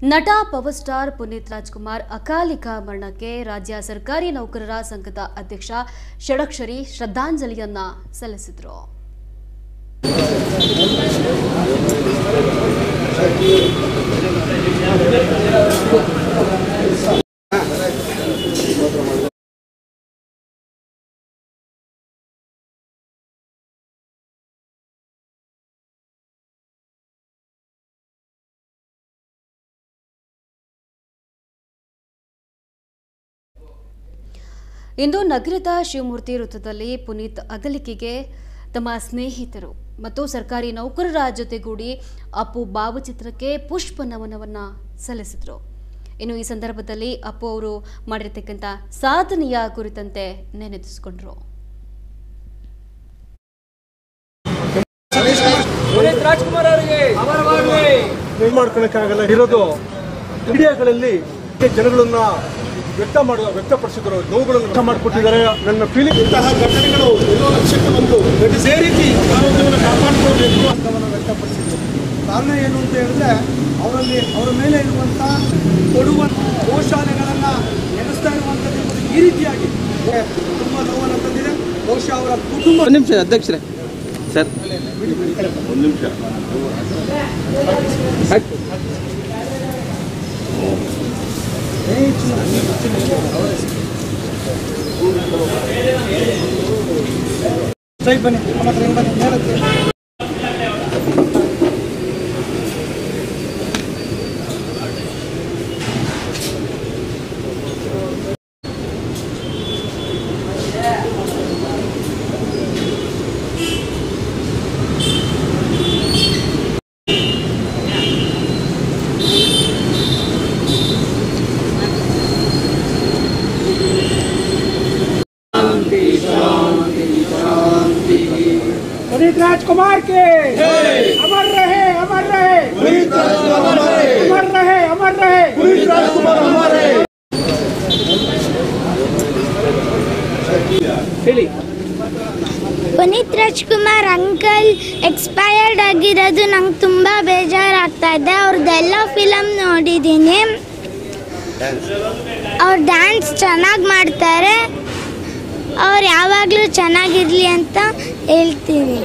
ನಟ power star Puneeth Rajkumar ಅಕಾಲಿಕ ಮರಣಕ್ಕೆ ರಾಜ್ಯ ಸರ್ಕಾರಿ ನೌಕರರ ಸಂಘದ ಅಧ್ಯಕ್ಷ ಷಡಕ್ಷರಿ ಶ್ರದ್ಧಾಂಜಲಿಯನ್ನ ಸಲ್ಲಿಸಿದರು. ಇಂದು ನಗರದ ಶಿವಮೂರ್ತಿ ವೃತ್ತದಲ್ಲಿ ಪುನೀತ್ ಅಗಲಿಕೆಗೆ ತಮ್ಮ ಸ್ನೇಹಿತರು ಮತ್ತು ಸರ್ಕಾರಿ ನೌಕರರ ಜೊತೆಗೂಡಿ ಅಪ್ಪು ಭಾವಚಿತ್ರಕ್ಕೆ ಪುಷ್ಪ ನಮನವನ್ನ ಸಲ್ಲಿಸಿದರು. ಇನ್ನು ಈ ಸಂದರ್ಭದಲ್ಲಿ ಅಪ್ಪು ಅವರು ಮಾಡಿರತಕ್ಕಂಥ ಸಾಧನೆಯ ಕುರಿತಂತೆ ನೆನೆಸಿಕೊಂಡರು. ಪುನೀತ್ ರಾಜ್ಕುಮಾರ್ ಅವರಿಗೆ ಮಾಡ್ಕೊಳ್ಳೋಕ್ಕಾಗಲ್ಲ ಇರೋದು ಮೀಡಿಯಾಗಳಲ್ಲಿ ಜನಗಳನ್ನ ವ್ಯಕ್ತಪಡಿಸಿದ್ರು, ನೋವುಗಳನ್ನು ವ್ಯಕ್ತ ಮಾಡಿಕೊಟ್ಟಿದ್ದಾರೆ. ನನ್ನ ಫೀಲಿಂಗ್ ಇಂತಹ ಘಟನೆಗಳು ಎಲ್ಲೋ ಲಕ್ಷ್ಯಕ್ಕೆ ಬಂದು ಇದೇ ರೀತಿ ಆರೋಗ್ಯವನ್ನು ಕಾಪಾಡಿಕೊಳ್ಬೇಕು ಅಂತವನ್ನು ವ್ಯಕ್ತಪಡಿಸಿದ್ರು. ಕಾರಣ ಏನು ಅಂತ ಹೇಳಿದ್ರೆ ಅವರ ಮೇಲೆ ಇರುವಂಥ ಕೊಡುವ ಗೋಶಾಲೆಗಳನ್ನು ನೆನೆಸ್ತಾ ಇರುವಂಥದ್ದು ಈ ರೀತಿಯಾಗಿ ತುಂಬ ನೋವನ್ನು ತಂದಿದೆ. ಬಹುಶಃ ಅವರ ಕುಟುಂಬ. ಒಂದು ನಿಮಿಷ ಅಧ್ಯಕ್ಷರೇ, ಸರ್ ಒಂದು ನಿಮಿಷ. ಬನ್ನಿ पुनीत राजकुमार के अमर रहे, अमर रहे, पुनीत राजकुमार अमर रहे, अमर रहे, पुनीत राजकुमार अमर रहे. ಪುನೀತ್ ರಾಜ್ಕುಮಾರ್ ಅಂಕಲ್ ಎಕ್ಸ್ಪೈರ್ಡ್ ಆಗಿರೋದು ನಂಗೆ ತುಂಬ ಬೇಜಾರಾಗ್ತಾ ಇದೆ. ಅವ್ರದ್ದೆಲ್ಲ ಫಿಲಮ್ ನೋಡಿದ್ದೀನಿ. ಅವ್ರು ಡ್ಯಾನ್ಸ್ ಚೆನ್ನಾಗಿ ಮಾಡ್ತಾರೆ. ಅವ್ರು ಯಾವಾಗಲೂ ಚೆನ್ನಾಗಿರಲಿ ಅಂತ ಹೇಳ್ತೀವಿ.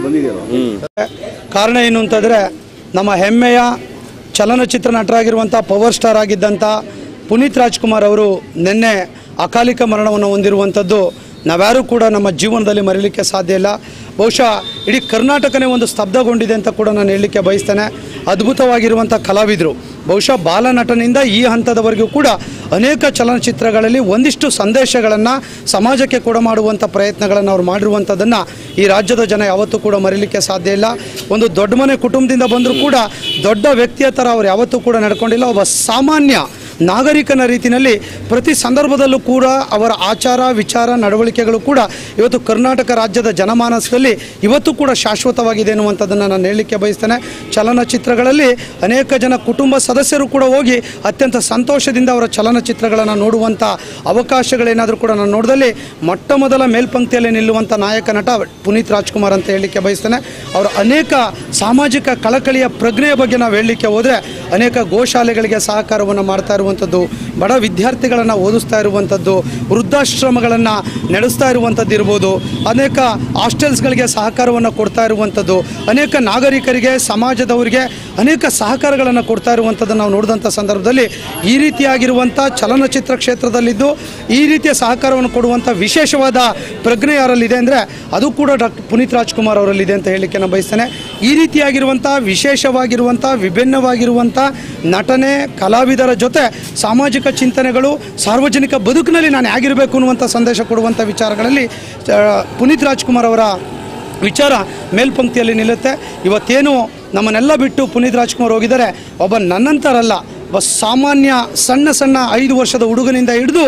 ಕಾರಣ ಏನು ಅಂತಂದರೆ, ನಮ್ಮ ಹೆಮ್ಮೆಯ ಚಲನಚಿತ್ರ ನಟರಾಗಿರುವಂಥ ಪವರ್ ಸ್ಟಾರ್ ಆಗಿದ್ದಂಥ ಪುನೀತ್ ರಾಜ್ಕುಮಾರ್ ಅವರು ನಿನ್ನೆ ಅಕಾಲಿಕ ಮರಣವನ್ನು ಹೊಂದಿರುವಂಥದ್ದು ನಾವ್ಯಾರೂ ಕೂಡ ನಮ್ಮ ಜೀವನದಲ್ಲಿ ಮರೀಲಿಕ್ಕೆ ಸಾಧ್ಯ ಇಲ್ಲ. ಬಹುಶಃ ಇಡೀ ಕರ್ನಾಟಕನೇ ಒಂದು ಸ್ತಬ್ಧಗೊಂಡಿದೆ ಅಂತ ಕೂಡ ನಾನು ಹೇಳಲಿಕ್ಕೆ ಬಯಸ್ತೇನೆ. ಅದ್ಭುತವಾಗಿರುವಂಥ ಕಲಾವಿದರು, ಬಹುಶಃ ಬಾಲನಟನಿಂದ ಈ ಹಂತದವರೆಗೂ ಕೂಡ ಅನೇಕ ಚಲನಚಿತ್ರಗಳಲ್ಲಿ ಒಂದಿಷ್ಟು ಸಂದೇಶಗಳನ್ನು ಸಮಾಜಕ್ಕೆ ಕೂಡ ಮಾಡುವಂಥ ಪ್ರಯತ್ನಗಳನ್ನು ಅವ್ರು ಮಾಡಿರುವಂಥದ್ದನ್ನು ಈ ರಾಜ್ಯದ ಜನ ಯಾವತ್ತೂ ಕೂಡ ಮರೀಲಿಕ್ಕೆ ಸಾಧ್ಯ ಇಲ್ಲ. ಒಂದು ದೊಡ್ಡ ಮನೆ ಕುಟುಂಬದಿಂದ ಬಂದರೂ ಕೂಡ ದೊಡ್ಡ ವ್ಯಕ್ತಿಯ ಥರ ಅವ್ರು ಯಾವತ್ತೂ ಕೂಡ ನಡ್ಕೊಂಡಿಲ್ಲ. ಒಬ್ಬ ಸಾಮಾನ್ಯ ನಾಗರಿಕನ ರೀತಿಯಲ್ಲಿ ಪ್ರತಿ ಸಂದರ್ಭದಲ್ಲೂ ಕೂಡ ಅವರ ಆಚಾರ ವಿಚಾರ ನಡವಳಿಕೆಗಳು ಕೂಡ ಇವತ್ತು ಕರ್ನಾಟಕ ರಾಜ್ಯದ ಜನಮಾನಸದಲ್ಲಿ ಇವತ್ತು ಕೂಡ ಶಾಶ್ವತವಾಗಿದೆ ಎನ್ನುವಂಥದ್ದನ್ನು ನಾನು ಹೇಳಲಿಕ್ಕೆ ಬಯಸ್ತೇನೆ. ಚಲನಚಿತ್ರಗಳಲ್ಲಿ ಅನೇಕ ಜನ ಕುಟುಂಬ ಸದಸ್ಯರು ಕೂಡ ಹೋಗಿ ಅತ್ಯಂತ ಸಂತೋಷದಿಂದ ಅವರ ಚಲನಚಿತ್ರಗಳನ್ನು ನೋಡುವಂಥ ಅವಕಾಶಗಳೇನಾದರೂ ಕೂಡ ನಾನು ನೋಡಿದಲ್ಲಿ ಮೊಟ್ಟ ಮೊದಲ ಮೇಲ್ಪಂಕ್ತಿಯಲ್ಲಿ ನಿಲ್ಲುವಂಥ ನಾಯಕ ನಟ ಪುನೀತ್ ರಾಜ್ಕುಮಾರ್ ಅಂತ ಹೇಳಲಿಕ್ಕೆ ಬಯಸ್ತೇನೆ. ಅವರ ಅನೇಕ ಸಾಮಾಜಿಕ ಕಳಕಳಿಯ ಪ್ರಜ್ಞೆಯ ಬಗ್ಗೆ ನಾವು ಹೇಳಲಿಕ್ಕೆ ಹೋದರೆ ಅನೇಕ ಗೋಶಾಲೆಗಳಿಗೆ ಸಹಕಾರವನ್ನು ಮಾಡ್ತಾ ಇರುವಂಥದ್ದು, ಬಡ ವಿದ್ಯಾರ್ಥಿಗಳನ್ನು ಓದಿಸ್ತಾ ಇರುವಂಥದ್ದು, ವೃದ್ಧಾಶ್ರಮಗಳನ್ನು ನಡೆಸ್ತಾ ಇರುವಂಥದ್ದು ಇರ್ಬೋದು, ಅನೇಕ ಹಾಸ್ಟೆಲ್ಸ್ಗಳಿಗೆ ಸಹಕಾರವನ್ನು ಕೊಡ್ತಾ ಇರುವಂಥದ್ದು, ಅನೇಕ ನಾಗರಿಕರಿಗೆ ಸಮಾಜದವರಿಗೆ ಅನೇಕ ಸಹಕಾರಗಳನ್ನು ಕೊಡ್ತಾ ಇರುವಂಥದ್ದನ್ನು ನಾವು ನೋಡಿದಂಥ ಸಂದರ್ಭದಲ್ಲಿ ಈ ರೀತಿಯಾಗಿರುವಂಥ ಚಲನಚಿತ್ರ ಕ್ಷೇತ್ರದಲ್ಲಿದ್ದು ಈ ರೀತಿಯ ಸಹಕಾರವನ್ನು ಕೊಡುವಂಥ ವಿಶೇಷವಾದ ಪ್ರಜ್ಞೆ ಯಾರಲ್ಲಿದೆ ಅಂದರೆ ಅದು ಕೂಡ ಪುನೀತ್ ರಾಜ್ಕುಮಾರ್ ಅವರಲ್ಲಿದೆ ಅಂತ ಹೇಳಲಿಕ್ಕೆ ನಾನು ಬಯಸ್ತೇನೆ. ಈ ರೀತಿಯಾಗಿರುವಂಥ ವಿಶೇಷವಾಗಿರುವಂಥ ವಿಭಿನ್ನವಾಗಿರುವಂಥ ನಟನೆ ಕಲಾವಿದರ ಜೊತೆ ಸಾಮಾಜಿಕ ಚಿಂತನೆಗಳು, ಸಾರ್ವಜನಿಕ ಬದುಕಿನಲ್ಲಿ ನಾನು ಹೇಗಿರಬೇಕು ಅನ್ನುವಂಥ ಸಂದೇಶ ಕೊಡುವಂಥ ವಿಚಾರಗಳಲ್ಲಿ ಪುನೀತ್ ರಾಜ್ಕುಮಾರ್ ಅವರ ವಿಚಾರ ಮೇಲ್ಪಂಕ್ತಿಯಲ್ಲಿ ನಿಲ್ಲುತ್ತೆ. ಇವತ್ತೇನು ನಮ್ಮನ್ನೆಲ್ಲ ಬಿಟ್ಟು ಪುನೀತ್ ರಾಜ್ಕುಮಾರ್ ಹೋಗಿದ್ದಾರೆ, ಒಬ್ಬ ನನ್ನಂತರಲ್ಲ, ಒಬ್ಬ ಸಾಮಾನ್ಯ ಸಣ್ಣ 5 ವರ್ಷದ ಹುಡುಗನಿಂದ ಹಿಡಿದು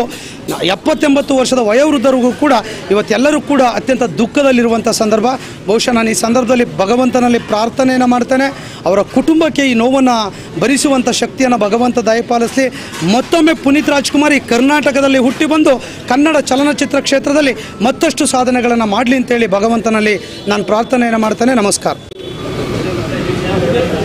70-80 ವರ್ಷದ ವಯೋವೃದ್ಧರಿಗೂ ಕೂಡ ಇವತ್ತೆಲ್ಲರೂ ಕೂಡ ಅತ್ಯಂತ ದುಃಖದಲ್ಲಿರುವಂಥ ಸಂದರ್ಭ. ಬಹುಶಃ ನಾನು ಈ ಸಂದರ್ಭದಲ್ಲಿ ಭಗವಂತನಲ್ಲಿ ಪ್ರಾರ್ಥನೆಯನ್ನು ಮಾಡ್ತೇನೆ, ಅವರ ಕುಟುಂಬಕ್ಕೆ ಈ ನೋವನ್ನು ಭರಿಸುವಂಥ ಶಕ್ತಿಯನ್ನು ಭಗವಂತ ದಯಪಾಲಿಸಲಿ. ಮತ್ತೊಮ್ಮೆ ಪುನೀತ್ ರಾಜ್ಕುಮಾರ್ ಈ ಕರ್ನಾಟಕದಲ್ಲಿ ಹುಟ್ಟಿ ಬಂದು ಕನ್ನಡ ಚಲನಚಿತ್ರ ಕ್ಷೇತ್ರದಲ್ಲಿ ಮತ್ತಷ್ಟು ಸಾಧನೆಗಳನ್ನು ಮಾಡಲಿ ಅಂತೇಳಿ ಭಗವಂತನಲ್ಲಿ ನಾನು ಪ್ರಾರ್ಥನೆಯನ್ನು ಮಾಡ್ತೇನೆ. ನಮಸ್ಕಾರ.